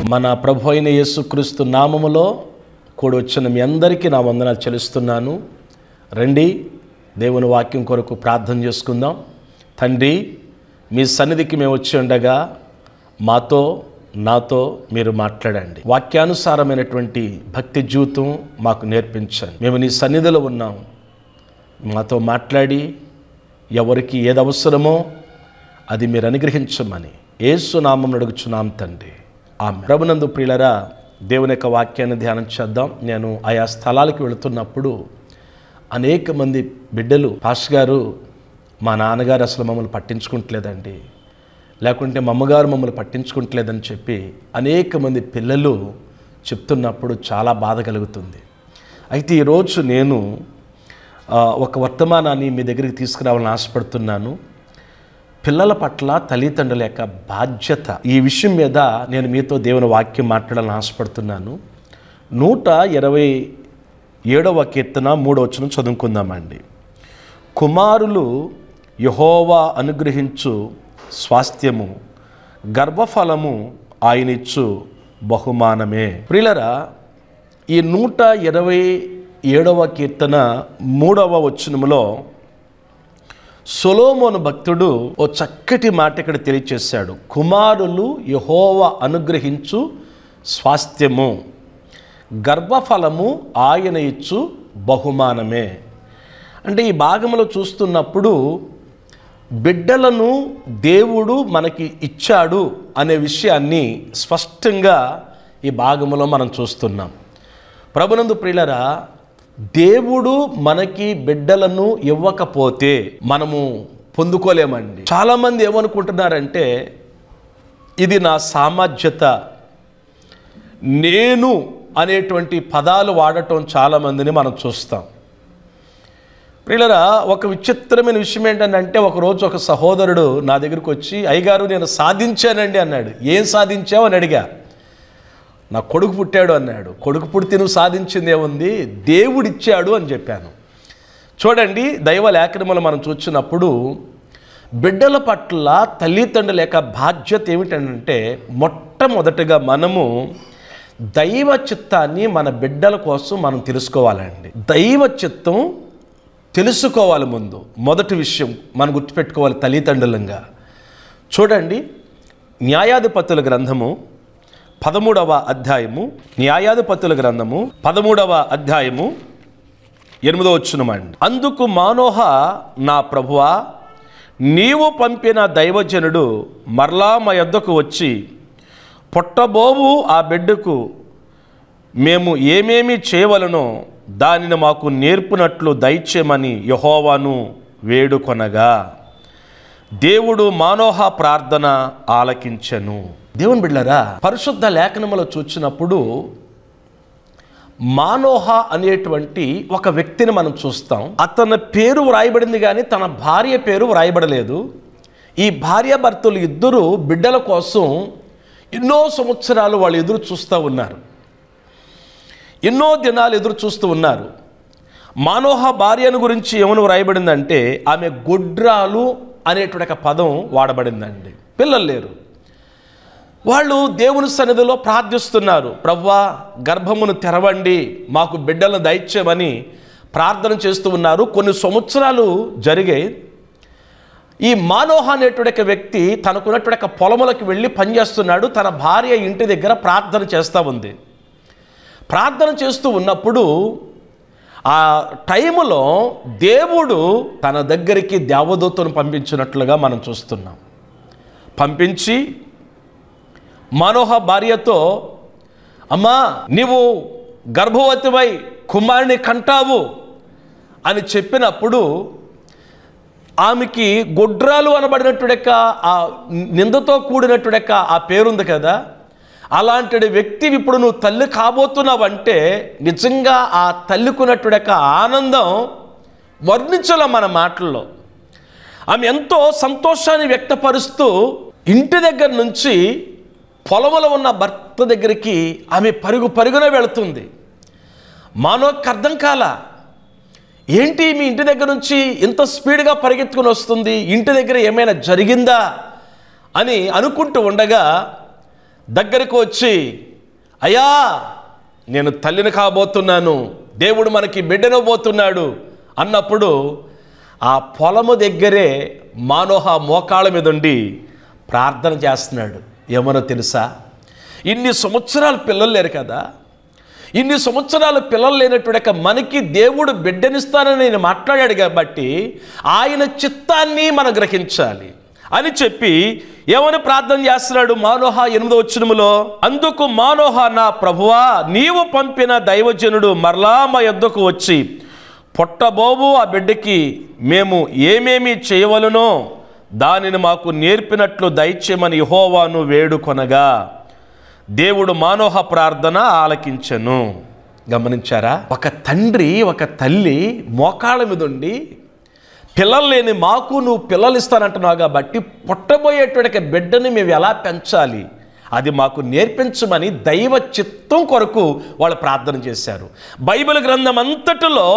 మన ప్రభు అయిన యేసుక్రీస్తు నామములో కూడి వచ్చిన మీ అందరికీ నా వందనాలు చెల్లిస్తున్నాను. రండి, దేవుని వాక్యం కొరకు ప్రార్థన చేసుకుందాం. తండ్రి, మీ సన్నిధికి మేము వచ్చి ఉండగా నాతో మీరు మాట్లాడండి. వాక్యానుసారమైనటువంటి భక్తి జీవితం మాకు నేర్పించండి. మేము నీ సన్నిధిలో ఉన్నాం. మాతో మాట్లాడి ఎవరికి ఏది అవసరమో అది మీరు అనుగ్రహించమని యేసు నామమున అడుగుచున్నాం తండ్రి, ఆమేన్. ప్రభునందు ప్రియులారా, దేవుని యొక్క వాక్యాన్ని ధ్యానం చేద్దాం. నేను ఆయా స్థలాలకు వెళుతున్నప్పుడు అనేక మంది బిడ్డలు, పాస్టర్ గారు మా నాన్నగారు అసలు మమ్మల్ని పట్టించుకుంటలేదండి, లేకుంటే మా అమ్మగారు మమ్మల్ని పట్టించుకుంటలేదని చెప్పి అనేక మంది పిల్లలు చెప్తున్నప్పుడు చాలా బాధ కలుగుతుంది. అయితే ఈరోజు నేను ఒక వర్తమానాన్ని మీ దగ్గరికి తీసుకురావాలని ఆశపడుతున్నాను. పిల్లల పట్ల తల్లిదండ్రుల యొక్క బాధ్యత, ఈ విషయం మీద నేను మీతో దేవుని వాక్యం మాట్లాడాలని ఆశపడుతున్నాను. 127వ కీర్తన 3వ వచనం చదువుకుందామండి. కుమారులు యెహోవా అనుగ్రహించు స్వాస్థ్యము, గర్భఫలము ఆయనిచ్చు బహుమానమే. ప్రియులరా, ఈ 127వ కీర్తన 3వ వచనములో సొలొమోను భక్తుడు ఓ చక్కటి మాట ఇక్కడ తెలియచేశాడు. కుమారులు యెహోవా అనుగ్రహించు స్వాస్థ్యము, గర్భఫలము ఆయన ఇచ్చు బహుమానమే. అంటే ఈ భాగంలో చూస్తున్నప్పుడు బిడ్డలను దేవుడు మనకి ఇచ్చాడు అనే విషయాన్ని స్పష్టంగా ఈ భాగంలో మనం చూస్తున్నాం. ప్రభునందు ప్రియులరా, దేవుడు మనకి బిడ్డలను ఇవ్వకపోతే మనము పొందుకోలేమండి. చాలామంది ఏమనుకుంటున్నారంటే ఇది నా సామర్థ్యత, నేను అనేటువంటి పదాలు వాడటం చాలామందిని మనం చూస్తాం. ప్రియులరా, ఒక విచిత్రమైన విషయం ఏంటంటే, ఒకరోజు ఒక సహోదరుడు నా దగ్గరికి వచ్చి, అయ్యగారు నేను సాధించానండి అన్నాడు. ఏం సాధించావు అని అడిగా. నా కొడుకు పుట్టాడు అన్నాడు. కొడుకు పుడితే నువ్వు సాధించింది ఏముంది, దేవుడిచ్చాడు అని చెప్పాను. చూడండి, దైవ లేఖనములు మనం చూసినప్పుడు బిడ్డల పట్ల తల్లిదండ్రుల యొక్క బాధ్యత ఏమిటంటే, మొట్టమొదటిగా మనము దైవ చిత్తాన్ని మన బిడ్డల కోసం మనం తెలుసుకోవాలండి. దైవ చిత్తం తెలుసుకోవాలి. ముందు మొదటి విషయం మనం గుర్తుపెట్టుకోవాలి తల్లిదండ్రులంగా. చూడండి, న్యాయాధిపతుల గ్రంథము 13వ అధ్యాయము, న్యాయాధిపతుల గ్రంథము 13వ అధ్యాయము 8వ వచనమండి. అందుకు మానోహ, నా ప్రభువా, నీవు పంపిన దైవజనుడు మరలా మా యొద్దకు వచ్చి పుట్టబోవు ఆ బిడ్డకు మేము ఏమేమి చేయవలనో దానిని మాకు నేర్పునట్లు దయచేయమని యెహోవాను వేడుకొనగా దేవుడు మానోహ ప్రార్థన ఆలకించెను. దేవుని బిడ్డలారా, పరిశుద్ధ లేఖనములో చూసినప్పుడు మానోహ అనేటువంటి ఒక వ్యక్తిని మనం చూస్తాం. అతని పేరు వ్రాయబడింది కానీ తన భార్య పేరు వ్రాయబడలేదు. ఈ భార్యాభర్తలు ఇద్దరు బిడ్డల కోసం ఎన్నో సంవత్సరాలు వాళ్ళు ఎదురు చూస్తూ ఉన్నారు, ఎన్నో దినాలు ఎదురు చూస్తూ ఉన్నారు. మానోహ భార్యను గురించి ఏమని వ్రాయబడిందంటే, ఆమె గొడ్రాలు అనేటువంటి ఒక పదం వాడబడిందండి. పిల్లలు లేరు. వాళ్ళు దేవుని సన్నిధిలో ప్రార్థిస్తున్నారు, ప్రభువా గర్భమును తెరవండి, మాకు బిడ్డలను దయచేయమని ప్రార్థన చేస్తూ ఉన్నారు. కొన్ని సంవత్సరాలు జరిగాయి. ఈ మానోహ అనేటువంటి వ్యక్తి తనకున్నటువంటి పొలములకు వెళ్ళి పనిచేస్తున్నాడు. తన భార్య ఇంటి దగ్గర ప్రార్థన చేస్తూ ఉంది. ప్రార్థన చేస్తూ ఉన్నప్పుడు ఆ టైములో దేవుడు తన దగ్గరికి దేవదూతను పంపించినట్లుగా మనం చూస్తున్నాం. పంపించి మానోహ భార్యతో, అమ్మా నీవు గర్భవతివై కుమారుని కంటావు అని చెప్పినప్పుడు ఆమెకి గొడ్రాలు అనబడినటువంటి ఆ నిందతో కూడినటువంటి ఆ పేరుంది కదా, అలాంటి వ్యక్తి ఇప్పుడు నువ్వు తల్లి కాబోతున్నావంటే నిజంగా ఆ తల్లికున్నటువంటి ఆనందం వర్ణించాల మన మాటల్లో. ఆమె ఎంతో సంతోషాన్ని వ్యక్తపరుస్తూ ఇంటి దగ్గర నుంచి పొలములో ఉన్న భర్త దగ్గరికి ఆమె పరుగున వెళుతుంది. మానోకి అర్థం కాల, ఏంటి మీ ఇంటి దగ్గర నుంచి ఇంత స్పీడ్గా పరిగెత్తుకుని వస్తుంది, ఇంటి దగ్గర ఏమైనా జరిగిందా అని అనుకుంటూ ఉండగా దగ్గరకు వచ్చి, అయ్యా నేను తల్లిని కాబోతున్నాను, దేవుడు మనకి బిడ్డనబోతున్నాడు అన్నప్పుడు ఆ పొలము దగ్గరే మానోహ మోకాళ్ళ మీద ఉండి ప్రార్థన చేస్తున్నాడు. ఏమనో తెలుసా? ఇన్ని సంవత్సరాలు పిల్లలు లేరు కదా, ఇన్ని సంవత్సరాలు పిల్లలు లేనటువంటి మనకి దేవుడు బిడ్డనిస్తానని నేను మాట్లాడాడు కాబట్టి ఆయన చిత్తాన్ని మనం గ్రహించాలి అని చెప్పి ఏమని ప్రార్థన చేస్తున్నాడు? మానోహ 8వ వచనములో, అందుకు మానోహ, నా ప్రభువా, నీవు పంపిన దైవజనుడు మరలా మా యొద్దకు వచ్చి పొట్టబోబు ఆ బిడ్డకి మేము ఏమేమి చేయవలనో దానిని మాకు నేర్పినట్లు దయచేయమని యెహోవాను వేడుకొనగా దేవుడు మానోహ ప్రార్థన ఆలకించెను. గమనించారా? ఒక తండ్రి ఒక తల్లి మోకాళ్ళ మీద ఉండి, పిల్లలు లేని మాకు నువ్వు పిల్లలు ఇస్తానంటున్నావు కాబట్టి పుట్టబోయేటువంటి బిడ్డని మేము ఎలా పెంచాలి అది మాకు నేర్పించమని దైవ చిత్తం కొరకు వాళ్ళు ప్రార్థన చేశారు. బైబిల్ గ్రంథం అంతటిలో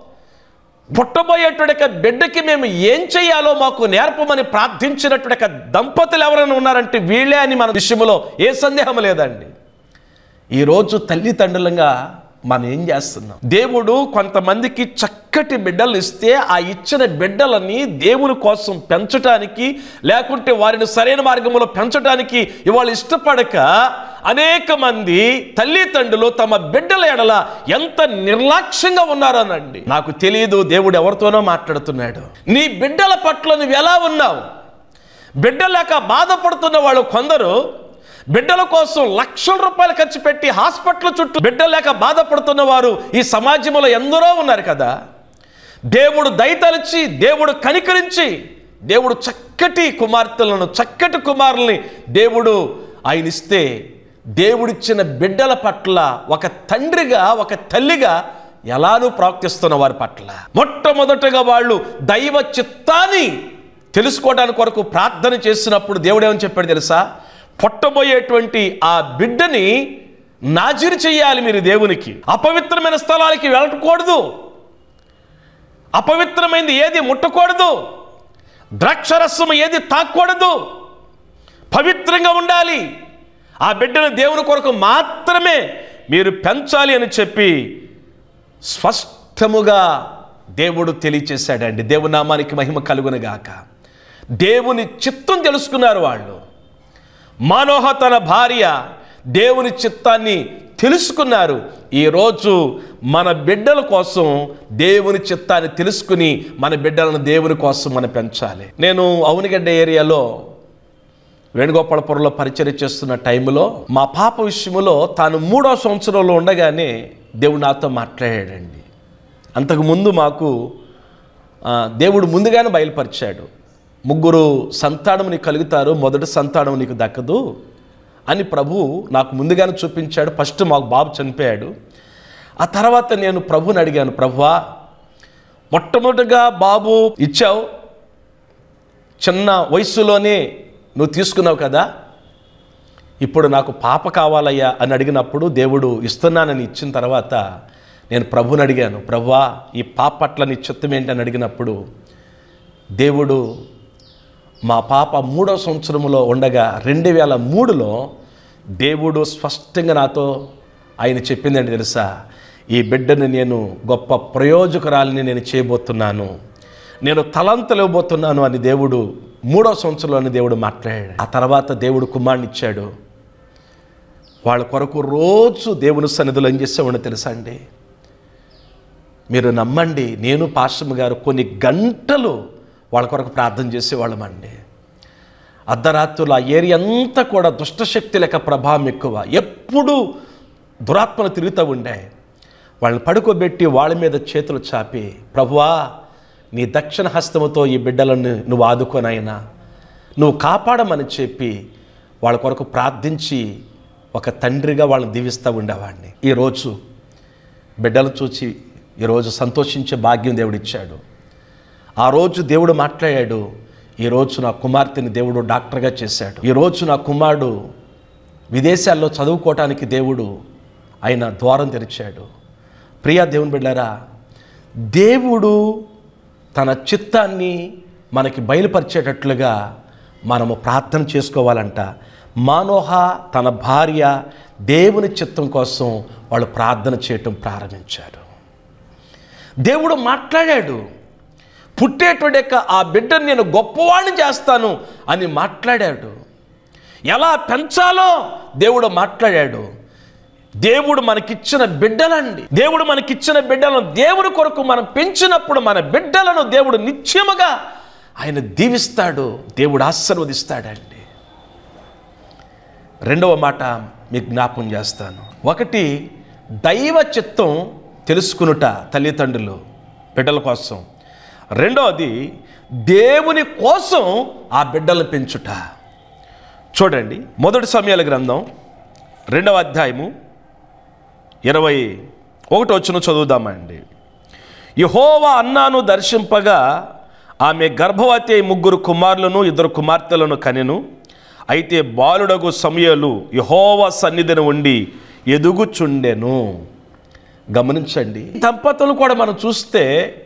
పుట్టబోయేటువంటి బిడ్డకి మేము ఏం చేయాలో మాకు నేర్పమని ప్రార్థించినటువంటి దంపతులు ఎవరైనా ఉన్నారంటే వీళ్ళే అని మన విషయంలో ఏ సందేహం లేదండి. ఈరోజు తల్లిదండ్రులంగా మనం ఏం చేస్తున్నాం? దేవుడు కొంతమందికి చక్కటి బిడ్డలు ఇస్తే ఆ ఇచ్చిన బిడ్డలని దేవుని కోసం పెంచడానికి, లేకుంటే వారిని సరైన మార్గంలో పెంచడానికి ఇవాళ ఇష్టపడక అనేక మంది తల్లిదండ్రులు తమ బిడ్డల ఎడల ఎంత నిర్లక్ష్యంగా ఉన్నారనండి. నాకు తెలియదు దేవుడు ఎవరితోనో మాట్లాడుతున్నాడు. నీ బిడ్డల పట్ల నువ్వు ఎలా ఉన్నావు? బిడ్డ లేక బాధపడుతున్న వాళ్ళు కొందరు బిడ్డల కోసం లక్షల రూపాయలు ఖర్చు పెట్టి హాస్పిటల్ చుట్టూ బిడ్డ లేక బాధపడుతున్న వారు ఈ సమాజంలో ఎందరో ఉన్నారు కదా. దేవుడు దయతలిచి, దేవుడు కనికరించి, దేవుడు చక్కటి కుమార్తెలను, చక్కటి కుమారుల్ని దేవుడు ఆయన ఇస్తే, దేవుడిచ్చిన బిడ్డల పట్ల ఒక తండ్రిగా ఒక తల్లిగా ఎలానూ ప్రవర్తిస్తున్న వారి పట్ల మొట్టమొదటగా వాళ్ళు దైవ చిత్తాన్ని తెలుసుకోవడానికి కొరకు ప్రార్థన చేసినప్పుడు దేవుడు ఏమని చెప్పాడు తెలుసా? పుట్టబోయేటువంటి ఆ బిడ్డని నాజీరు చేయాలి మీరు దేవునికి. అపవిత్రమైన స్థలాలకి వెళ్ళకూడదు, అపవిత్రమైనది ఏది ముట్టకూడదు, ద్రాక్షరసం ఏది తాకూడదు, పవిత్రంగా ఉండాలి. ఆ బిడ్డను దేవుని కొరకు మాత్రమే మీరు పెంచాలి అని చెప్పి స్పష్టముగా దేవుడు తెలియచేశాడండి. దేవుని నామానికి మహిమ కలుగునుగాక. దేవుని చిత్తం తెలుసుకున్నారు వాళ్ళు. మానోహ తన భార్య దేవుని చిత్తాన్ని తెలుసుకున్నారు. ఈరోజు మన బిడ్డల కోసం దేవుని చిత్తాన్ని తెలుసుకుని మన బిడ్డలను దేవుని కోసం మనం పెంచాలి. నేను అవునిగడ్డ ఏరియాలో వేణుగోపాలపురంలో పరిచర్య చేస్తున్న టైంలో మా పాప విషయంలో తాను 3వ సంవత్సరంలో ఉండగానే దేవుడు నాతో మాట్లాడాడండి. అంతకుముందు మాకు దేవుడు ముందుగానే బయలుపరిచాడు. 3 సంతానం నీకు కలుగుతారు, మొదటి సంతానం నీకు దక్కదు అని ప్రభువు నాకు ముందుగానే చూపించాడు. ఫస్ట్ మాకు బాబు చనిపోయాడు. ఆ తర్వాత నేను ప్రభువుని అడిగాను, ప్రభువా మొట్టమొదటిగా బాబు ఇచ్చావు, చిన్న వయసులోనే నువ్వు తీసుకున్నావు కదా, ఇప్పుడు నాకు పాప కావాలయ్యా అని అడిగినప్పుడు దేవుడు ఇస్తున్నానని ఇచ్చిన తర్వాత నేను ప్రభువుని అడిగాను, ప్రభువా ఈ పాప పట్ల నీ చిత్తం ఏంటని అడిగినప్పుడు దేవుడు మా పాప 3వ సంవత్సరంలో ఉండగా 2003లో దేవుడు స్పష్టంగా నాతో ఆయన చెప్పిందంటే తెలుసా, ఈ బిడ్డను నేను గొప్ప ప్రయోజకురాలిని నేను చేయబోతున్నాను, నేను తలంతలు ఇవ్వబోతున్నాను అని దేవుడు 3వ సంవత్సరంలోని దేవుడు మాట్లాడాడు. ఆ తర్వాత దేవుడు కుమారుని ఇచ్చాడు. వాళ్ళ కొరకు రోజు దేవుని సన్నిధిలో ఏం చేసేవాడిని తెలుసా అండి? మీరు నమ్మండి, నేను పాస్టర్ గారు కొన్ని గంటలు వాళ్ళ కొరకు ప్రార్థన చేసేవాళ్ళమండి. అర్ధరాత్రులు ఆ ఏరియా అంతా కూడా దుష్టశక్తి లేక ప్రభావం ఎక్కువ, ఎప్పుడు దురాత్మలు తిరుగుతూ ఉండే. వాళ్ళని పడుకోబెట్టి వాళ్ళ మీద చేతులు చాపి, ప్రభువా నీ దక్షిణ హస్తముతో ఈ బిడ్డలను నువ్వు ఆదుకోనైనా, నువ్వు కాపాడమని చెప్పి వాళ్ళ కొరకు ప్రార్థించి ఒక తండ్రిగా వాళ్ళని దీవిస్తూ ఉండేవాడిని. ఈరోజు బిడ్డలు చూసి ఈరోజు సంతోషించే భాగ్యం దేవుడిచ్చాడు. ఆ రోజు దేవుడు మాట్లాడాడు. ఈరోజు నా కుమార్తెని దేవుడు డాక్టర్గా చేశాడు. ఈరోజు నా కుమారుడు విదేశాల్లో చదువుకోవటానికి దేవుడు ఆయన ద్వారం తెరిచాడు. ప్రియా దేవుని బిడ్డలారా, దేవుడు తన చిత్తాన్ని మనకి బయలుపరిచేటట్లుగా మనము ప్రార్థన చేసుకోవాలంట. మానోహ తన భార్య దేవుని చిత్తం కోసం వాళ్ళు ప్రార్థన చేయటం ప్రారంభించారు. దేవుడు మాట్లాడాడు. పుట్టేటువంటి ఆ బిడ్డను నేను గొప్పవాడిని చేస్తాను అని మాట్లాడాడు. ఎలా పెంచాలో దేవుడు మాట్లాడాడు. దేవుడు మనకిచ్చిన బిడ్డలండి, దేవుడు మనకిచ్చిన బిడ్డలను దేవుడి కొరకు మనం పెంచినప్పుడు మన బిడ్డలను దేవుడు నిత్యముగా ఆయన దీవిస్తాడు, దేవుడు ఆశీర్వదిస్తాడండి. రెండవ మాట మీకు జ్ఞాపకం చేస్తాను. ఒకటి, దైవ చిత్తం తెలుసుకునుట తల్లిదండ్రులు బిడ్డల కోసం. రెండవది, దేవుని కోసం ఆ బిడ్డలను పెంచుట. చూడండి, మొదటి సమూయేలు గ్రంథం 2వ అధ్యాయము 21వ వచనం చదువుదామండి. యెహోవా అన్నాను దర్శింపగా ఆమె గర్భవతి అయి 3 కుమారులను 2 కుమార్తెలను కనెను. అయితే బాలుడగు సమూయేలు యెహోవా సన్నిధిని ఉండి ఎదుగుచుండెను. గమనించండి, దంపతులు కూడా మనం చూస్తే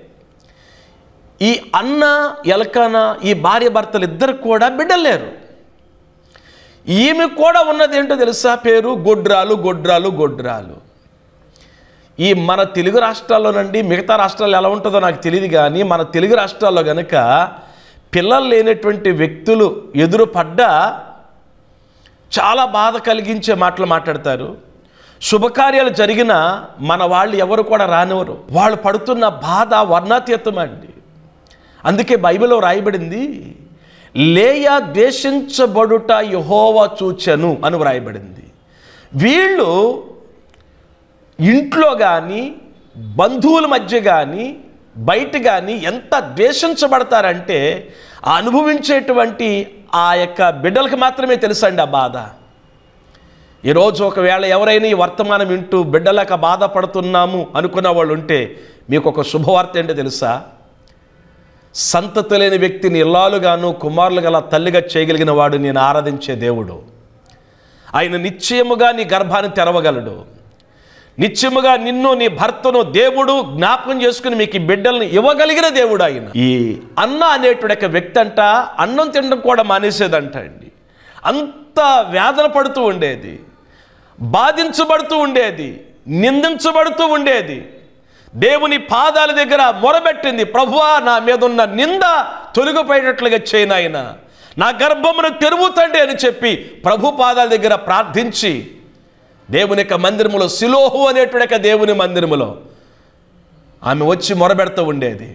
ఈ అన్న ఎల్కానా ఈ భార్య భర్తలు ఇద్దరు కూడా బిడ్డలు లేరు. ఈమె కూడా ఉన్నది ఏంటో తెలుసా? పేరు గొడ్రాలు. గొడ్రాలు గొడ్రాలు ఈ మన తెలుగు రాష్ట్రాల్లోనండి, మిగతా రాష్ట్రాల్లో ఎలా ఉంటుందో నాకు తెలియదు కానీ మన తెలుగు రాష్ట్రాల్లో కనుక పిల్లలు లేనటువంటి వ్యక్తులు ఎదురు పడ్డా చాలా బాధ కలిగించే మాటలు మాట్లాడతారు. శుభకార్యాలు జరిగినా మన వాళ్ళు ఎవరు కూడా రానివ్వరు. వాళ్ళు పడుతున్న బాధ వర్ణాతీతం అండి. అందుకే బైబిల్లో రాయబడింది, లేయా ద్వేషించబడుట యెహోవా చూచెను అని వ్రాయబడింది. వీళ్ళు ఇంట్లో కానీ బంధువుల మధ్య కానీ బయట కానీ ఎంత ద్వేషించబడతారంటే ఆ అనుభవించేటువంటి ఆ యొక్క బిడ్డలకు మాత్రమే తెలుసండి ఆ బాధ. ఈరోజు ఒకవేళ ఎవరైనా ఈ వర్తమానం వింటూ బిడ్డలకు బాధపడుతున్నాము అనుకున్న వాళ్ళు ఉంటే మీకు ఒక శుభవార్త ఏంటో తెలుసా? సంతతి లేని వ్యక్తిని ఇల్లాలుగాను కుమారులు గల తల్లిగా చేయగలిగిన వాడు నేను ఆరాధించే దేవుడు. ఆయన నిశ్చయముగా నీ గర్భాన్ని తెరవగలడు. నిత్యముగా నిన్ను నీ భర్తను దేవుడు జ్ఞాపకం చేసుకుని మీకు ఈ బిడ్డలను ఇవ్వగలిగిన దేవుడు ఆయన. ఈ అన్న అనేటువంటి వ్యక్తి అంట అన్నం తినడం కూడా మానేసేదంట అండి. అంత వేదన పడుతూ ఉండేది, బాధించబడుతూ ఉండేది, నిందించబడుతూ ఉండేది. దేవుని పాదాల దగ్గర మొరబెట్టింది, ప్రభువా నా మీద ఉన్న నింద తొలగిపోయేటట్లుగా చేయనాయన, నా గర్భమును తెరువు తండ్రి అని చెప్పి ప్రభు పాదాల దగ్గర ప్రార్థించి దేవుని యొక్క మందిరములో, సిలోహు అనేటువంటి దేవుని మందిరములో ఆమె వచ్చి మొరబెడుతూ ఉండేది.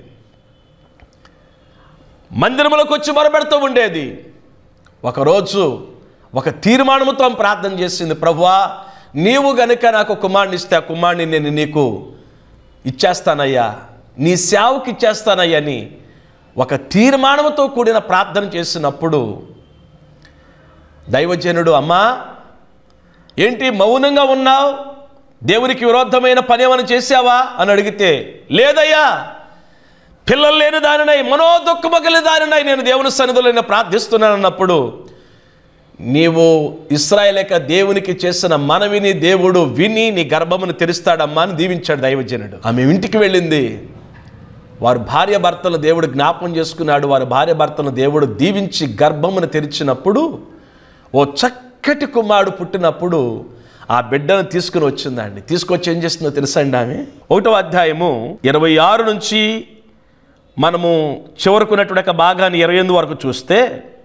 మందిరములోకి వచ్చి మొరబెడుతూ ఉండేది. ఒకరోజు ఒక తీర్మానంతో ప్రార్థన చేసింది, ప్రభువా నీవు గనుక నాకు కుమారుని ఇస్తే ఆ కుమారుని నేను నీకు ఇచ్చేస్తానయ్యా, నీ సేవకి ఇచ్చేస్తానయ్యా అని ఒక తీర్మానంతో కూడిన ప్రార్థన చేసినప్పుడు దైవజనుడు, అమ్మా ఏంటి మౌనంగా ఉన్నావు, దేవునికి విరోధమైన పని ఏమైనా చేసావా అని అడిగితే, లేదయ్యా పిల్లలు లేని దానినై మనోదుఃఖము కలిగిన దానినై నేను దేవుని సన్నిధిలో ప్రార్థిస్తున్నాను అన్నప్పుడు, నీవు ఇశ్రాయేలు యొక్క దేవునికి చేసిన మనవిని దేవుడు విని నీ గర్భమును తెరుస్తాడమ్మా అని దీవించాడు దైవజనుడు. ఆమె ఇంటికి వెళ్ళింది. వారు భార్య భర్తలు దేవుడు జ్ఞాపకం చేసుకున్నాడు. వారి భార్య భర్తను దేవుడు దీవించి గర్భమును తెరిచినప్పుడు ఓ చక్కటి కుమారుడు పుట్టినప్పుడు ఆ బిడ్డను తీసుకుని వచ్చిందండి. తీసుకొచ్చి ఏం చేస్తుందో తెలుసండి ఆమె? 1వ అధ్యాయము 26 నుంచి మనము చివరకున్నటువంటి భాగాన్ని 28 వరకు చూస్తే,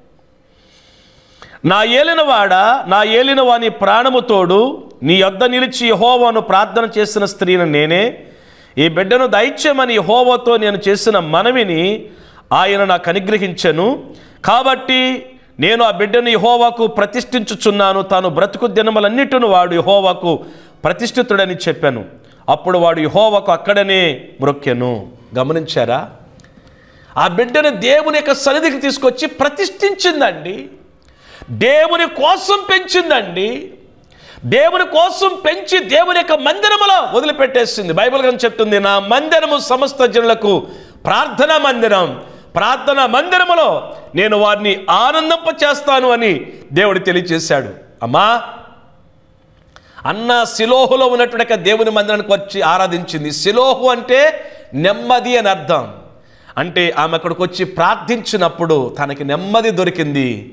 నా ఏలినవాడ, నా ఏలినవాని ప్రాణము తోడు నీ యొద్ద నిలిచి యెహోవాను ప్రార్థన చేసిన స్త్రీని నేనే. ఈ బిడ్డను దయచేయమని యెహోవాతో నేను చేసిన మనవిని ఆయన నాకు అనుగ్రహించెను. కాబట్టి నేను ఆ బిడ్డను యెహోవాకు ప్రతిష్ఠించుచున్నాను. తాను బ్రతుకు దినములన్నిటిని వాడు యెహోవాకు ప్రతిష్ఠితుడని చెప్పాను. అప్పుడు వాడు యెహోవాకు అక్కడనే మ్రొక్కెను. గమనించారా? ఆ బిడ్డను దేవుని యొక్క సన్నిధికి తీసుకొచ్చి ప్రతిష్ఠించిందండి. దేవుని కోసం పెంచిందండి. దేవుని కోసం పెంచి దేవుని యొక్క మందిరములో వదిలిపెట్టేసింది. బైబిల్ గ్రంథం చెప్తుంది, నా మందిరము సమస్త జనులకు ప్రార్థనా మందిరం, ప్రార్థనా మందిరములో నేను వారిని ఆనందింప చేస్తాను అని దేవుడు తెలియజేశాడు. అమ్మా అన్న సిలోహులో ఉన్నటువంటి దేవుని మందిరానికి వచ్చి ఆరాధించింది. సిలోహు అంటే నెమ్మది అని అర్థం. అంటే ఆమె అక్కడికి వచ్చి ప్రార్థించినప్పుడు తనకి నెమ్మది దొరికింది.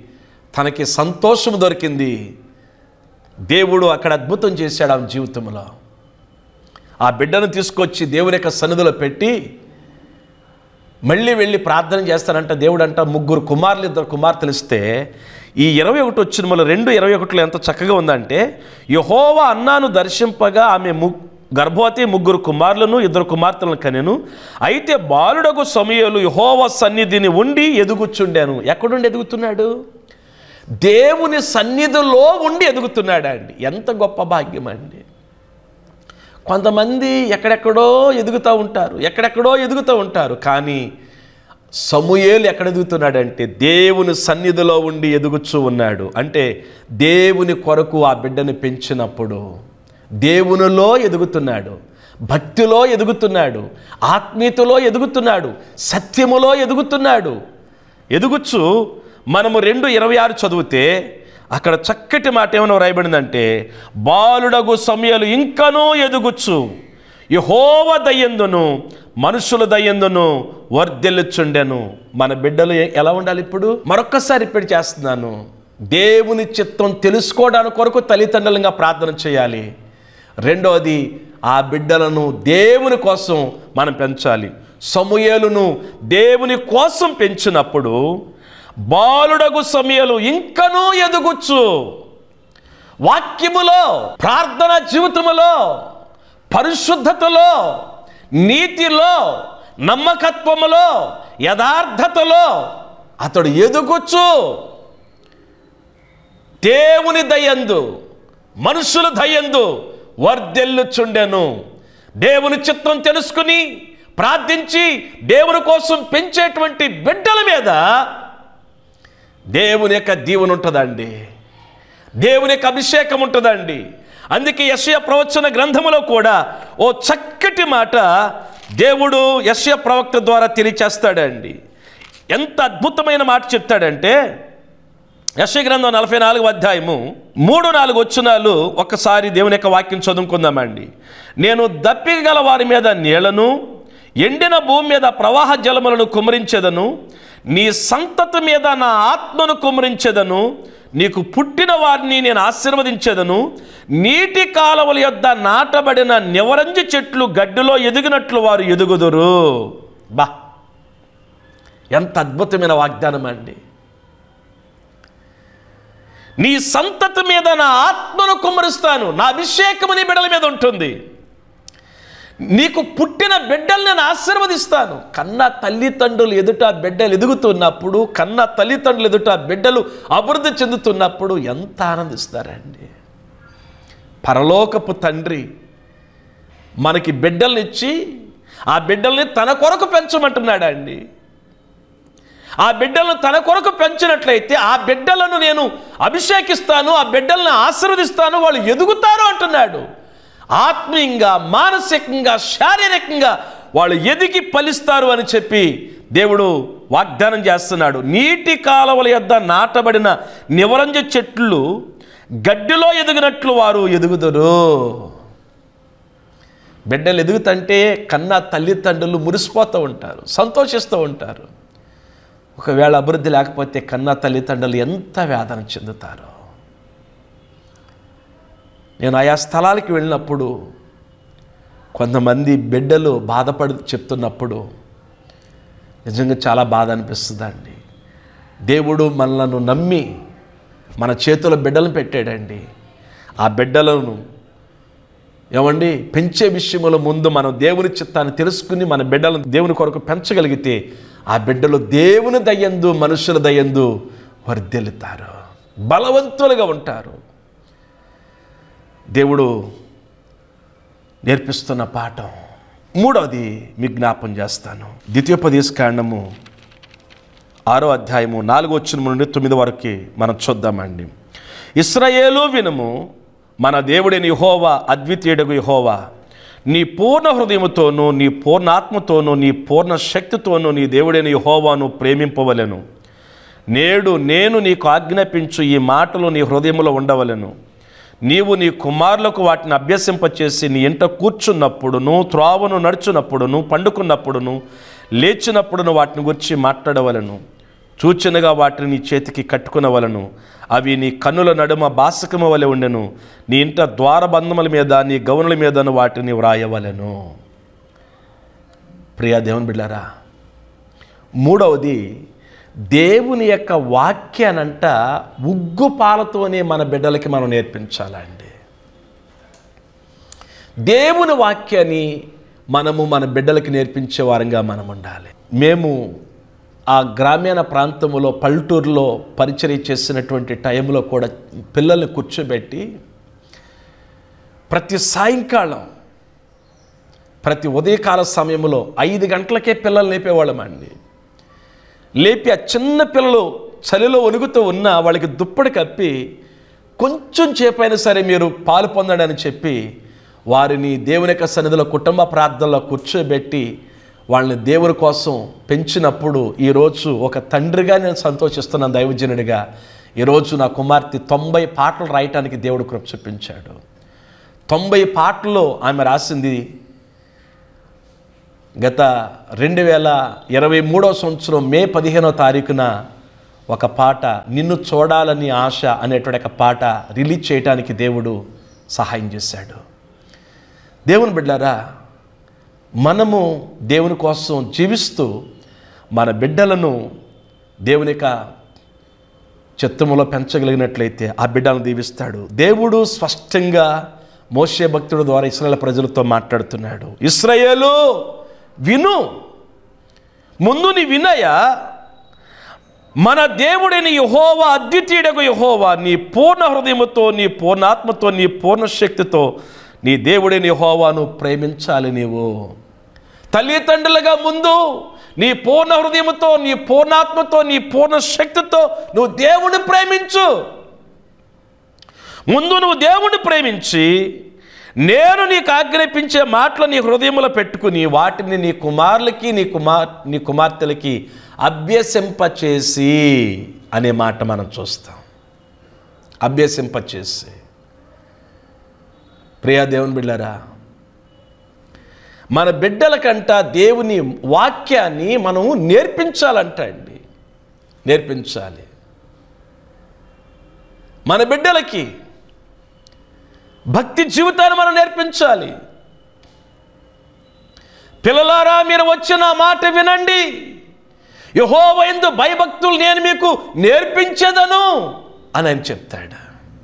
తనకి సంతోషం దొరికింది. దేవుడు అక్కడ అద్భుతం చేశాడు ఆమె జీవితంలో. ఆ బిడ్డను తీసుకొచ్చి దేవుని యొక్క సన్నిధిలో పెట్టి మళ్ళీ వెళ్ళి ప్రార్థన చేస్తానంట. దేవుడు అంట 3 కుమారులు 2 కుమార్తెలు ఇస్తే ఈ 21 వచ్చినములు 2:21 ఎంత చక్కగా ఉందంటే, యెహోవా అన్నాను దర్శింపగా ఆమె గర్భవతి 3 కుమారులను 2 కుమార్తెలను కనెను. అయితే బాలుడగు సమూయేలు యెహోవా సన్నిధిని ఉండి ఎదుగుచుండాను. ఎక్కడుండి ఎదుగుతున్నాడు? దేవుని సన్నిధిలో ఉండి ఎదుగుతున్నాడు అండి. ఎంత గొప్ప భాగ్యం అండి. కొంతమంది ఎక్కడెక్కడో ఎదుగుతూ ఉంటారు. కానీ సమూయేలు ఎక్కడ ఎదుగుతున్నాడంటే దేవుని సన్నిధిలో ఉండి ఎదుగుచూ ఉన్నాడు. అంటే దేవుని కొరకు ఆ బిడ్డని పెంచినప్పుడు దేవునిలో ఎదుగుతున్నాడు, భక్తిలో ఎదుగుతున్నాడు, ఆత్మీయతలో ఎదుగుతున్నాడు, సత్యములో ఎదుగుతున్నాడు. ఎదుగుచు మనము 2:26 చదివితే అక్కడ చక్కటి మాట ఏమైనా రాయబడిందంటే, బాలుడగు సమూయేలు ఇంకనూ ఎదుగుచ్చు యెహోవా దయందును మనుషుల దయందును వర్ధిల్లుచుండెను. మన బిడ్డలు ఎలా ఉండాలి? ఇప్పుడు మరొక్కసారి రిపీట్ చేస్తున్నాను. దేవుని చిత్తం తెలుసుకోవడానికి కొరకు తల్లిదండ్రులుగా ప్రార్థన చేయాలి. రెండోది, ఆ బిడ్డలను దేవుని కోసం మనం పెంచాలి. సమూయేలును దేవుని కోసం పెంచినప్పుడు బాలుడగు సమూయేలు ఇంకనూ ఎదుగుచ్చు. వాక్యములో, ప్రార్థన జీవితములో, పరిశుద్ధతలో, నీతిలో, నమ్మకత్వములో, యథార్థతలో అతడు ఎదుగుచ్చు. దేవుని దయందు మనుషుల దయందు వర్ధిల్లుచుండెను. దేవుని చిత్తం తెలుసుకుని ప్రార్థించి దేవుని కోసం పెంచేటువంటి బిడ్డల మీద దేవుని యొక్క దీవెన ఉంటుందండి, దేవుని యొక్క అభిషేకం ఉంటుందండి. అందుకే యెషయా ప్రవచన గ్రంథములో కూడా ఓ చక్కటి మాట దేవుడు యెషయా ప్రవక్త ద్వారా తెలియచేస్తాడండి. ఎంత అద్భుతమైన మాట చెప్తాడంటే, యెషయా గ్రంథం 44వ అధ్యాయము 3-4 వచనాలు ఒక్కసారి దేవుని యొక్క వాక్యం చదువుకుందామండి. నేను దప్పిక గల వారి మీద నీళ్లను, ఎండిన భూమి మీద ప్రవాహ జలములను కుమ్మరించెదను. నీ సంతతి మీద నా ఆత్మను కుమ్మరించెదను. నీకు పుట్టిన వారిని నేను ఆశీర్వదించెదను. నీటి కాలువల యొద్ద నాటబడిన నివరంజి చెట్లు గడ్డిలో ఎదిగినట్లు వారు ఎదుగుదురు. బా, ఎంత అద్భుతమైన వాగ్దానం అండి. నీ సంతతి మీద నా ఆత్మను కుమ్మరిస్తాను, నా అభిషేకము నీ బిడ్డల మీద ఉంటుంది. నీకు పుట్టిన బిడ్డలు నేను ఆశీర్వదిస్తాను. కన్న తల్లిదండ్రులు ఎదుట బిడ్డలు ఎదుగుతున్నప్పుడు, కన్న తల్లిదండ్రులు ఎదుట బిడ్డలు అభివృద్ధి చెందుతున్నప్పుడు ఎంత ఆనందిస్తారండి. పరలోకపు తండ్రి మనకి బిడ్డల్నిచ్చి ఆ బిడ్డల్ని తన కొరకు పెంచమంటున్నాడు అండి. ఆ బిడ్డలను తన కొరకు పెంచినట్లయితే ఆ బిడ్డలను నేను అభిషేకిస్తాను, ఆ బిడ్డలను ఆశీర్వదిస్తాను, వాళ్ళు ఎదుగుతారు అంటున్నాడు. ఆత్మీయంగా, మానసికంగా, శారీరకంగా వాళ్ళు ఎదిగి ఫలిస్తారు అని చెప్పి దేవుడు వాగ్దానం చేస్తున్నాడు. నీటి కాలువల యొద్ద నాటబడిన నివరంజ చెట్లు గడ్డిలో ఎదిగినట్లు వారు ఎదుగుదురు. బిడ్డలు ఎదుగుతంటే కన్నా తల్లిదండ్రులు మురిసిపోతూ ఉంటారు, సంతోషిస్తూ ఉంటారు. ఒకవేళ అభివృద్ధి లేకపోతే కన్నా తల్లిదండ్రులు ఎంత వేదన చెందుతారో. నేను ఆయా స్థలాలకు వెళ్ళినప్పుడు కొంతమంది బిడ్డలు బాధపడి చెప్తున్నప్పుడు నిజంగా చాలా బాధ అనిపిస్తుందండి. దేవుడు మనలను నమ్మి మన చేతుల బిడ్డలను పెట్టాడండి. ఆ బిడ్డలను ఏమండి పెంచే విషయంలో ముందు మనం దేవుని చిత్తాన్ని తెలుసుకుని మన బిడ్డలను దేవుని కొరకు పెంచగలిగితే ఆ బిడ్డలు దేవుని దయందు మనుషుల దయందు వర్ధిల్లుతారు, బలవంతులుగా ఉంటారు. దేవుడు నేర్పిస్తున్న పాఠం మూడవది మీకు జ్ఞాపం చేస్తాను. ద్వితీయోపదేశకాండము 6వ అధ్యాయము 4వ వచనం నుండి 9 వరకు మనం చూద్దామండి. ఇశ్రాయేలు వినుము, మన దేవుడైన యెహోవా అద్వితీయుడగు యెహోవా నీ పూర్ణ హృదయముతోనూ నీ పూర్ణ ఆత్మతోనూ నీ పూర్ణ శక్తితోనూ నీ దేవుడైన యెహోవాను ప్రేమింపవలెను. నేడు నేను నీకు ఆజ్ఞాపించు ఈ మాటలు నీ హృదయములో ఉండవలెను. నీవు నీ కుమారులకు వాటిని అభ్యసింపచేసి నీ ఇంట కూర్చున్నప్పుడును, త్రోవను నడుచున్నప్పుడును, పండుకున్నప్పుడును, లేచినప్పుడును వాటిని గురించి మాట్లాడవలను. చూచినగా వాటిని నీ చేతికి కట్టుకునవలను. అవి నీ కన్నుల నడుమ బాసకము వలె ఉండెను. నీ ఇంట ద్వారబంధముల మీద నీ గౌనుల మీదను వాటిని వ్రాయవలెను. ప్రియా దేవుని బిడ్డారా, మూడవది దేవుని యొక్క వాక్యానంట ఉగ్గుపాలతోనే మన బిడ్డలకి మనం నేర్పించాలండి. దేవుని వాక్యాన్ని మనము మన బిడ్డలకి నేర్పించే వారంగా మనం ఉండాలి. మేము ఆ గ్రామీణ ప్రాంతంలో పల్లెటూరులో పరిచర్య చేసినటువంటి టైంలో కూడా పిల్లల్ని కూర్చోబెట్టి ప్రతి సాయంకాలం ప్రతి ఉదయకాల సమయంలో 5 గంటలకే పిల్లలు లేపేవాళ్ళమండి. లేపి ఆ చిన్న పిల్లలు చలిలో వణుకుతూ ఉన్నా వాళ్ళకి దుప్పటి కప్పి కొంచెం చేపైనా సరే మీరు పాలు పొందండి అని చెప్పి వారిని దేవుని యొక్క సన్నిధిలో కుటుంబ ప్రార్థనలో కూర్చోబెట్టి వాళ్ళని దేవుని కోసం పెంచినప్పుడు ఈరోజు ఒక తండ్రిగా నేను సంతోషిస్తున్నాను. దైవజనుడిగా ఈరోజు నా కుమార్తె 90 పాటలు రాయటానికి దేవుడు కృప చూపించాడు. 90 పాటలు ఆమె రాసింది. గత 2023వ సంవత్సరం మే 15వ తారీఖున ఒక పాట నిన్ను చూడాలని ఆశ అనేటువంటి ఒక పాట రిలీజ్ చేయడానికి దేవుడు సహాయం చేశాడు. దేవుని బిడ్డలారా, మనము దేవుని కోసం జీవిస్తూ మన బిడ్డలను దేవుని యొక్క చిత్తములో పెంచగలిగినట్లయితే ఆ బిడ్డలను దీవిస్తాడు. దేవుడు స్పష్టంగా మోషే భక్తుడి ద్వారా ఇశ్రాయేలు ప్రజలతో మాట్లాడుతున్నాడు. ఇశ్రాయేలు విను, ముందు నీ వినయా, మన దేవుడైన యెహోవా అద్వితీయుడగు యెహోవా నీ పూర్ణ హృదయముతో నీ పూర్ణాత్మతో నీ పూర్ణ శక్తితో నీ దేవుడైన యెహోవాను ప్రేమించాలి. నీవు తల్లిదండ్రులుగా ముందు నీ పూర్ణ హృదయముతో నీ పూర్ణాత్మతో నీ పూర్ణ శక్తితో నువ్వు దేవుడిని ప్రేమించు. ముందు నువ్వు దేవుడిని ప్రేమించి నేను నీకు ఆజ్ఞాపించే మాటలు నీ హృదయంలో పెట్టుకుని వాటిని నీ కుమారులకి నీ కుమార్తెలకి అభ్యసింపచేసి అనే మాట మనం చూస్తాం. అభ్యసింపచేసి. ప్రియా దేవుని బిడ్డలారా, మన బిడ్డలకంట దేవుని వాక్యాన్ని మనం నేర్పించాలంట అండి. నేర్పించాలి మన బిడ్డలకి. భక్తి జీవితాన్ని మనం నేర్పించాలి. పిల్లలారా, మీరు వచ్చిన మాట వినండి, యెహోవా యందు భయభక్తులు నేను మీకు నేర్పించేదను అని ఆయన చెప్తాడు.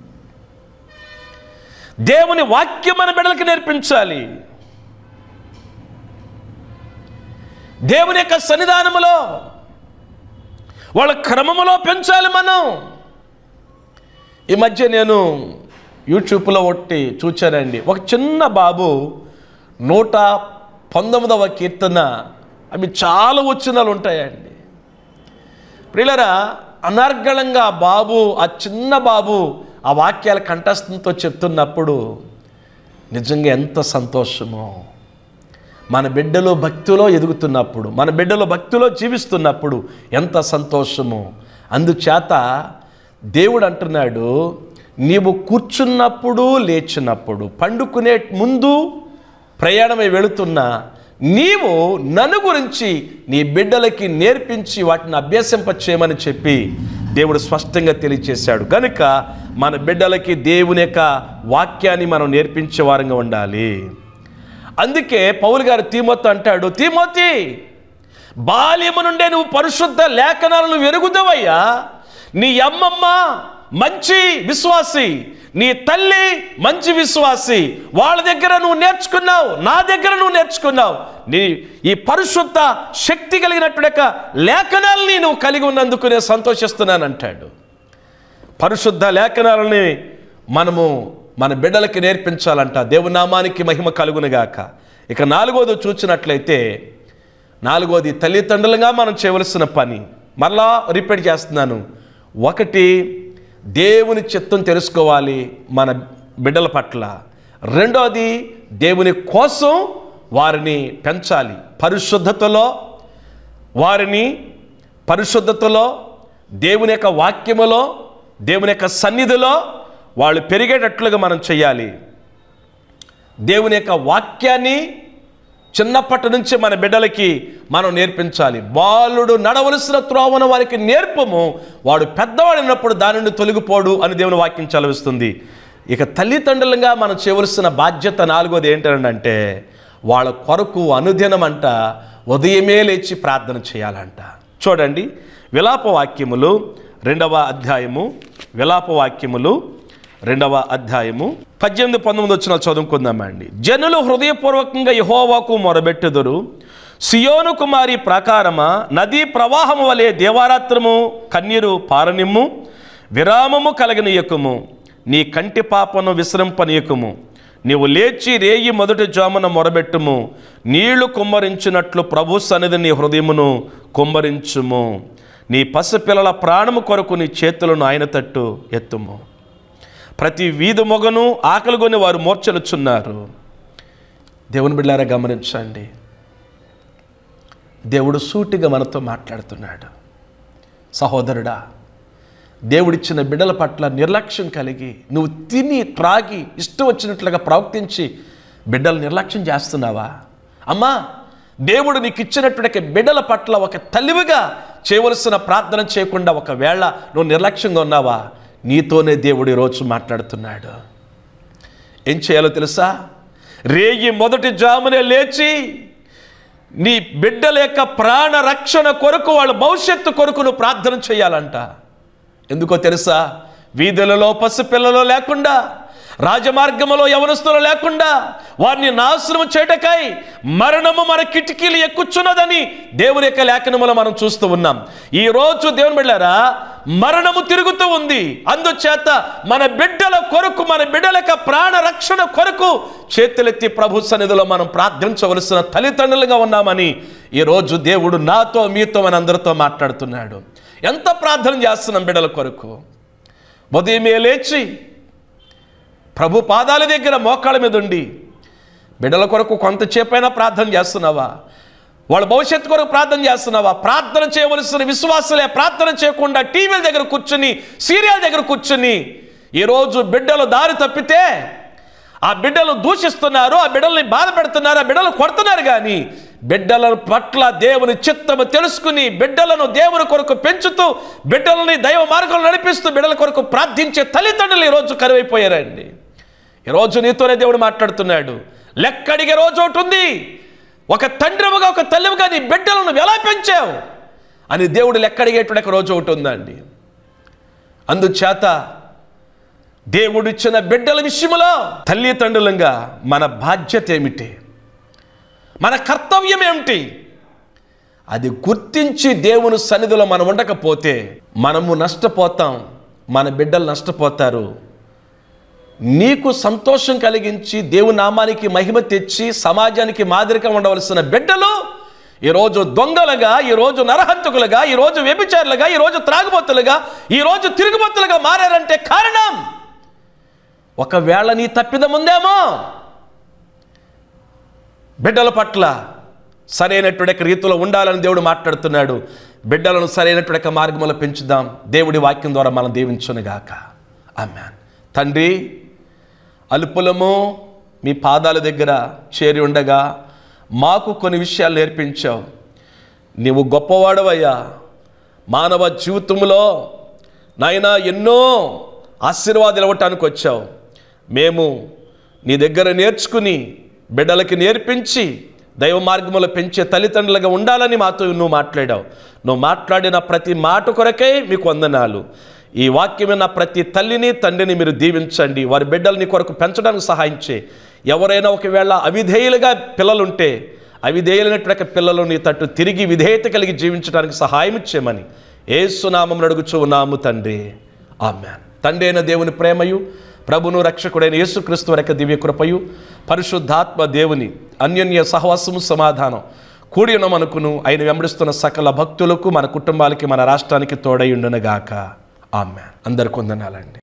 దేవుని వాక్యం మన బిడ్డలకి నేర్పించాలి. దేవుని యొక్క సన్నిధానములో వాళ్ళ క్రమములో పెంచాలి మనం. ఈ మధ్య నేను యూట్యూబ్లో ఒకటి చూచానండి. ఒక చిన్న బాబు 119వ కీర్తన, అవి చాలా వచనాలు ఉంటాయండి. ప్రియులారా, అనర్గళంగా ఆ చిన్న బాబు ఆ వాక్యాల కంఠస్థంతో చెప్తున్నప్పుడు నిజంగా ఎంత సంతోషమో. మన బిడ్డలో భక్తిలో ఎదుగుతున్నప్పుడు, మన బిడ్డలో భక్తిలో జీవిస్తున్నప్పుడు ఎంత సంతోషమో. అందుచేత దేవుడు అంటున్నాడు, నీవు కూర్చున్నప్పుడు లేచినప్పుడు పండుకునే ముందు ప్రయాణమై వెళుతున్నా నీవు నన్ను గురించి నీ బిడ్డలకి నేర్పించి వాటిని అభ్యసింపచేయమని చెప్పి దేవుడు స్పష్టంగా తెలియచేశాడు. కనుక మన బిడ్డలకి దేవుని యొక్క వాక్యాన్ని మనం నేర్పించే వారంగా ఉండాలి. అందుకే పౌలు గారు తీమోతితో అంటాడు, తీమోతి, బాల్యము నుండే నువ్వు పరిశుద్ధ లేఖనాలను ఎరుగుదవయ్యా. నీ అమ్మమ్మ మంచి విశ్వాసి, నీ తల్లి మంచి విశ్వాసి, వాళ్ళ దగ్గర నువ్వు నేర్చుకున్నావు, నా దగ్గర నువ్వు నేర్చుకున్నావు. ఈ పరిశుద్ధ శక్తి కలిగినటువంటి లేఖనాలని నువ్వు కలిగి ఉన్నందుకు నేను సంతోషిస్తున్నానంటాడు. పరిశుద్ధ లేఖనాలని మనము మన బిడ్డలకి నేర్పించాలంట. దేవుని నామానికి మహిమ కలుగునుగాక. ఇక 4వది చూసినట్లయితే, 4వది తల్లిదండ్రులుగా మనం చేయవలసిన పని. మరలా రిపీట్ చేస్తున్నాను. 1, దేవుని చిత్తం తెలుసుకోవాలి మన బిడ్డల పట్ల. 2వది, దేవుని కోసం వారిని పెంచాలి. పరిశుద్ధతలో దేవుని యొక్క వాక్యములో దేవుని యొక్క సన్నిధిలో వాళ్ళు పెరిగేటట్లుగా మనం చేయాలి. దేవుని యొక్క వాక్యాన్ని చిన్నప్పటి నుంచి మన బిడ్డలకి మనం నేర్పించాలి. బాలుడు నడవలసిన త్రోవను వారికి నేర్పము, వాడు పెద్దవాడినప్పుడు దాని నుండి తొలగిపోడు అని దేవుని వాక్యం చదివిస్తుంది. ఇక తల్లిదండ్రులుగా మనం చేయవలసిన బాధ్యత 4వది ఏంటంటే వాళ్ళ కొరకు అనుదినమంట ఉదయమే లేచి ప్రార్థన చేయాలంట. చూడండి, విలాపవాక్యములు 2వ అధ్యాయము, విలాపవాక్యములు 2వ అధ్యాయము 18-19 వచ్చిన చదువుకుందామండి. జనులు హృదయపూర్వకంగా యెహోవాకు మొరబెట్టుదురు, సియోను కుమారి ప్రాకారమా, నదీ ప్రవాహము వలె దేవారాత్రము కన్నీరు పారనిమ్ము, విరామము కలగనీయకుము, నీ కంటి పాపను విశ్రంపనీయకుము. నీవు లేచి రేయి మొదటి జామున మొరబెట్టుము, నీళ్లు కుమ్మరించినట్లు ప్రభు సన్నిధి నీ హృదయమును కుమ్మరించుము. నీ పసిపిల్లల ప్రాణము కొరకు నీ చేతులను ఆయన తట్టు ఎత్తుము. ప్రతి వీధి మొగను ఆకలిగొని వారు మూర్ఛలుచున్నారు. దేవుని బిడ్డలారా గమనించండి, దేవుడు సూటిగా మనతో మాట్లాడుతున్నాడు. సహోదరుడా, దేవుడిచ్చిన బిడ్డల పట్ల నిర్లక్ష్యం కలిగి నువ్వు తిని త్రాగి ఇష్టం వచ్చినట్లుగా ప్రవర్తించి బిడ్డలు నిర్లక్ష్యం చేస్తున్నావా? అమ్మా, దేవుడు నీకు ఇచ్చినటువంటి బిడ్డల పట్ల ఒక తల్లివిగా చేయవలసిన ప్రార్థన చేయకుండా ఒకవేళ నువ్వు నిర్లక్ష్యంగా ఉన్నావా? నీతోనే దేవుడు ఈరోజు మాట్లాడుతున్నాడు. ఏం చేయాలో తెలుసా? రేయి మొదటి జామునే లేచి నీ బిడ్డల యొక్క ప్రాణ రక్షణ కొరకు, వాళ్ళ భవిష్యత్తు కొరకు నువ్వు ప్రార్థన చేయాలంట. ఎందుకో తెలుసా? వీధులలో పసిపిల్లలు లేకుండా, రాజమార్గములో యవనస్తులు లేకుండా వారిని నాశనం చేయటకై మరణము మన కిటికీలు ఎక్కుచున్నదని దేవుని యొక్క లేఖనములో మనం చూస్తూ ఉన్నాం. ఈరోజు దేవుని బిడ్డలారా, మరణము తిరుగుతూ ఉంది. అందుచేత మన బిడ్డల కొరకు, మన బిడ్డల యొక్క ప్రాణ రక్షణ కొరకు చేతులెత్తి ప్రభు సన్నిధిలో మనం ప్రార్థించవలసిన తల్లిదండ్రులుగా ఉన్నామని ఈరోజు దేవుడు నాతో, మీతో, మన అందరితో మాట్లాడుతున్నాడు. ఎంత ప్రార్థన చేస్తున్నాం బిడ్డల కొరకు? ఉదయమే లేచి ప్రభు పాదాల దగ్గర మోకాళ్ళ మీద ఉండి బిడ్డల కొరకు కొంతసేపైనా ప్రార్థన చేస్తున్నావా? వాళ్ళ భవిష్యత్తు కొరకు ప్రార్థన చేస్తున్నావా? ప్రార్థన చేయవలసిన విశ్వాసులే ప్రార్థన చేయకుండా టీవీల దగ్గర కూర్చుని, సీరియల్ దగ్గర కూర్చుని ఈరోజు బిడ్డలు దారి తప్పితే ఆ బిడ్డలు దూషిస్తున్నారు, ఆ బిడ్డల్ని బాధ పెడుతున్నారు, ఆ బిడ్డలు కొడుతున్నారు. కానీ బిడ్డల పట్ల దేవుని చిత్తము తెలుసుకుని బిడ్డలను దేవుని కొరకు పెంచుతూ, బిడ్డలని దైవ మార్గంలో నడిపిస్తూ బిడ్డల కొరకు ప్రార్థించే తల్లిదండ్రులు ఈరోజు కరువైపోయారండి. ఈరోజు నీతోనే దేవుడు మాట్లాడుతున్నాడు. లెక్కడిగే రోజు ఒకటి ఉంది. ఒక తండ్రిగా, ఒక తల్లిగా నీ బిడ్డలను ఎలా పెంచావు అని దేవుడు లెక్కడిగేటువంటి రోజు ఒకటి ఉందండి. అందుచేత దేవుడిచ్చిన బిడ్డల విషయంలో తల్లిదండ్రులంగా మన బాధ్యత ఏమిటి, మన కర్తవ్యం ఏమిటి, అది గుర్తించి దేవుని సన్నిధిలో మనం ఉండకపోతే మనము నష్టపోతాం, మన బిడ్డలు నష్టపోతారు. నీకు సంతోషం కలిగించి దేవుని నామానికి మహిమ తెచ్చి సమాజానికి మాదిరిగా ఉండవలసిన బిడ్డలు ఈరోజు దొంగలుగా, ఈరోజు నరహంతకులుగా, ఈరోజు వ్యభిచారులుగా, ఈరోజు త్రాగుబోతులుగా, ఈరోజు తిరుగుబోతులుగా మారారంటే కారణం ఒకవేళ నీ తప్పిదం ఉందేమో. బిడ్డల పట్ల సరైనటువంటి రీతిలో ఉండాలని దేవుడు మాట్లాడుతున్నాడు. బిడ్డలను సరైనటువంటి మార్గంలో పెంచుదాం. దేవుడి వాక్యం ద్వారా మనం దీవించునుగాక. ఆమేన్. తండ్రి, అల్పులము మీ పాదాల దగ్గర చేరి ఉండగా మాకు కొన్ని విషయాలు నేర్పించావు. నీవు గొప్పవాడవయ్యా. మానవ జీవితంలో నాయనా ఎన్నో ఆశీర్వాదాలు ఇవ్వటానికి వచ్చావు. మేము నీ దగ్గర నేర్చుకుని బిడ్డలకి నేర్పించి దైవ మార్గంలో పెంచే తల్లిదండ్రులుగా ఉండాలని మాతో నువ్వు మాట్లాడావు. నువ్వు మాట్లాడిన ప్రతి మాట కొరకే మీకు వందనాలు. ఈ వాక్యమైన ప్రతి తల్లిని, తండ్రిని మీరు దీవించండి. వారి బిడ్డల్ని కొరకు పెంచడానికి సహాయం చేయి. ఎవరైనా ఒకవేళ అవిధేయులుగా పిల్లలుంటే అవిధేయులైనటువంటి పిల్లలు నీ తట్టు తిరిగి విధేయత కలిగి జీవించడానికి సహాయం చేయమని యేసు నామమున అడుగుచూ ఉన్నాము తండ్రి. ఆమేన్. తండ్రి అయిన దేవుని ప్రేమయు, ప్రభును రక్షకుడైన యేసుక్రీస్తు వారి యొక్క దివ్య కృపయు, పరిశుద్ధాత్మ దేవుని అన్యోన్య సహవాసము, సమాధానం కూడి ఉన్నమనుకును ఆయన వెంబడిస్తున్న సకల భక్తులకు, మన కుటుంబాలకి, మన రాష్ట్రానికి తోడై ఉండునుగాక. ఆమేన్. అందరికీ వందనాలండి.